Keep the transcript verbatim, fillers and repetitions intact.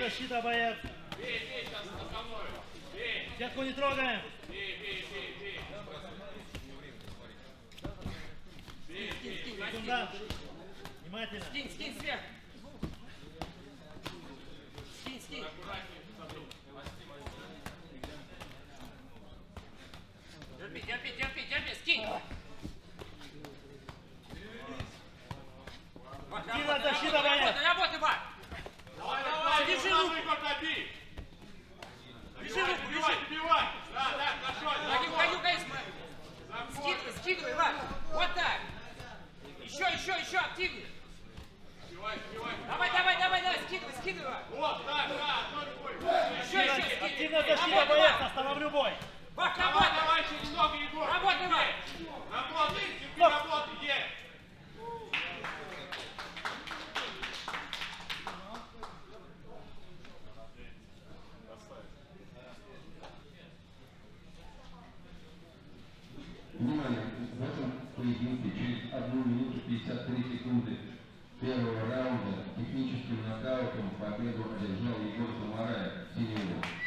защита, боец. Бей, бей, сейчас за мной. Бей. Сетку не трогаем. Бей, бей, бей, бей. Бей, бей, бей. Секундант. Внимательно. Скинь, скинь сверху. Скинь, скинь. Аккуратнее, Саду. Терпи, терпи, терпи, терпи, скинь. Активная защита, боец. Работай, работай, Вар. Давай, давай, Держи руку. руку. Добей. Держи руку, Добивай, держи. добивай. Да, да, хорошо. Ноги, ноги, ноги. Скидывай, скидывай, Вар. Вот так. Еще, еще, еще, активнее. Добивай, добивай. Давай, давай, давай, давай, скидывай, скидывай, Вар. Вот, так, да, одной рукой. Еще, еще, скидывай. Активная защита, Работай, боец. Вар. Остановлю бой. Вар, Давай, работай. давай, через ноги, Егор. Работай, Вар. Работай, терпи, Стоп. работай, есть. Внимание, в этом поединке через одну минуту пятьдесят три секунды первого раунда техническим нокаутом победу одержал Егор Самараев, синий угол.